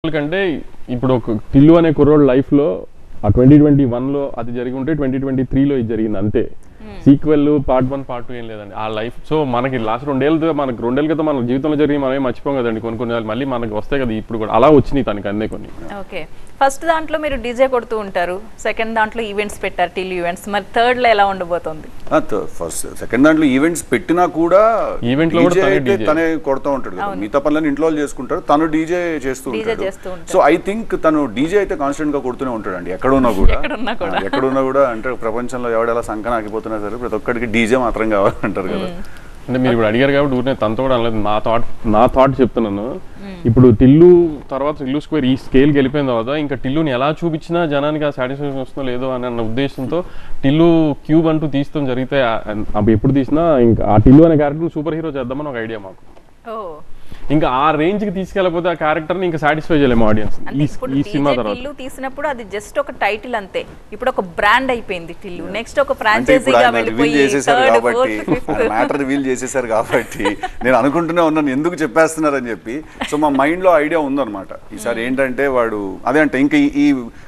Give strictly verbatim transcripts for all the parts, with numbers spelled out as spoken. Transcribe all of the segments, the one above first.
కంటే ఇప్పుడు ఒక టిల్లు అనే కుర్రోడ్ లైఫ్లో ఆ ట్వంటీ ట్వంటీ వన్లో అది జరిగి ఉంటే ట్వంటీ ట్వంటీ త్రీలో ఇది జరిగింది అంతే. Sequel part one part two ఏం లేదండి ఆ లైఫ్. సో మనకి లాస్ట్ రెండేళ్ళతో మనకి రెండేళ్ళ క్రితం మన జీవితంలో జరిగి మనమే మర్చిపోం కదండి కొన్ని కొన్ని మళ్ళీ మనకి వస్తాయి కదా ఇప్పుడు కూడా అలా వచ్చినాయి తనకి అన్నీ కొన్ని. ఓకే, ఫస్ట్ దాంట్లో మీరు డీజే కొడుతూ ఉంటారు, సెకండ్ దాంట్లో ఈవెంట్స్ పెట్టారు టిల్ ఈవెంట్స్, మరి థర్డ్ లో ఎలా ఉండబోతోంది? ఫస్ట్ సెకండ్ దాంట్లో ఈవెంట్స్ పెట్టినా కూడా ఈవెంట్ లో తనే కొడుతూ ఉంటాడు కదా, మిగతా పనులను ఇంట్లో చేసుకుంటారు, తను డీజే చేస్తూ ఉంటాడు. సో ఐ థింక్ తను డీజే అయితే కాన్స్టెంట్ గా కొడుతూనే ఉంటాడు అండి ఎక్కడున్నా కూడా. ఎక్కడున్నా కూడా అంటే ప్రపంచంలో ఎవడెలా సంకన ఆగిపోతున్నా సరే ప్రతి ఒక్కడికి డీజే మాత్రం కావాలంటారు కదా. అంటే మీరు ఇప్పుడు అడిగారు కాబట్టి ఊరినే తనతో కూడా అనలేదు, నా థాట్ నా థాట్ చెప్తున్నాను. ఇప్పుడు టిల్లు తర్వాత టిల్లు స్క్వేర్ ఈ స్కేల్కి వెళ్ళిపోయిన తర్వాత ఇంకా టిల్లుని ఎలా చూపించినా జనానికి ఆ సాటిస్ఫాక్షన్ వస్తుందో లేదో అన్న ఉద్దేశంతో టిల్లు క్యూబ్ అంటూ తీస్తాం జరిగితే అప్పుడు ఎప్పుడు తీసినా ఇంకా ఆ టిల్లు అనే క్యారెక్టర్ సూపర్ హీరో చేద్దామని ఒక ఐడియా మాకు. ఇంకా ఆ రేంజ్ కి తీసుకెళ్ళకపోతే ఆ క్యారెక్టర్ ని ఇంకా సాటిస్ఫై చేయలేము ఆడియన్స్. ఈ సినిమా తర్వాత టిల్లు తీసినప్పుడు అది జస్ట్ ఒక టైటిల్ అంతే, ఇప్పుడు ఒక బ్రాండ్ అయిపోయింది టిల్లు. నెక్స్ట్ ఒక ఫ్రాంచైజీగా వెళ్ళిపోయి మ్యాటర్ రివీల్ చేసేసారు కాబట్టి నేను అనుకుంటూనే ఉన్నాను ఎందుకు చెప్పేస్తున్నారని చెప్పి. సో మా మైండ్ లో ఐడియా ఉందన్నమాట ఈసారి ఏంటంటే వాడు అదే అంటే ఇంకా ఈ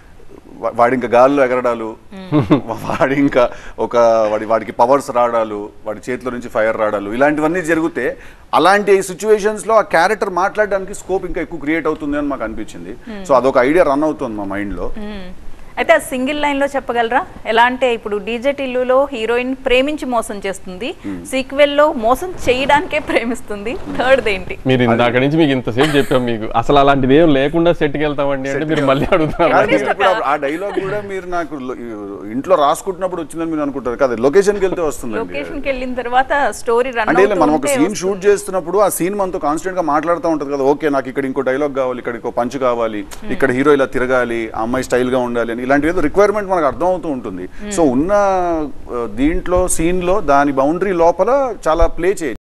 వాడి ఇంకా గాల్లో ఎగరడాలు, వాడి ఇంకా ఒక వాడి వాడికి పవర్స్ రావడాలు, వాడి చేతిలో నుంచి ఫైర్ రావడాలు ఇలాంటివన్నీ జరిగితే అలాంటి సిచ్యువేషన్స్లో ఆ క్యారెక్టర్ మాట్లాడడానికి స్కోప్ ఇంకా ఎక్కువ క్రియేట్ అవుతుంది అని మాకు అనిపించింది. సో అదొక ఐడియా రన్ అవుతుంది మా మైండ్లో. అయితే ఆ సింగిల్ లైన్ లో చెప్పగలరా ఎలా అంటే ఇప్పుడు డీజే టిల్లులో హీరోయిన్ ప్రేమించి మోసం చేస్తుంది, సీక్వెల్ లో మోసం చేయడానికే ప్రేమిస్తుంది, థర్డ్ ఏంటి? మీరు ఇందాక నుంచి మీకు ఇంతసేపు చెప్పాం మీకు అసలు అలాంటిది ఏం లేకుండా సెట్ కి వెళ్తామండి అంటే మీరు మళ్ళీ అడుగుతారు. ఆ డైలాగ్ కూడా మీరు నాకు ఇంట్లో రాసుకుంటున్నప్పుడు వచ్చిందని మీరు అనుకుంటారు కదా, లొకేషన్ కి వెళ్తే వస్తుంది. లొకేషన్ కి వెళ్ళిన తర్వాత స్టోరీ రన్ అంటే మనం ఒక సీన్ షూట్ చేస్తున్నప్పుడు ఆ సీన్ మనతో కాన్స్టెంట్ గా మాట్లాడుతూ ఉంటది కదా, ఓకే నాకు ఇక్కడ ఇంకో డైలాగ్ కావాలి, ఇక్కడ ఇంకో పంచ్ కావాలి, ఇక్కడ హీరో ఇలా తిరగాలి, ఆ అమ్మాయి స్టైల్ గా ఉండాలి అని ఇలాంటి ఏదో రిక్వైర్మెంట్ మనకు అర్థం అవుతూ ఉంటుంది. సో ఉన్న దీంట్లో సీన్ లో దాని బౌండరీ లోపల చాలా ప్లే చేయొచ్చు.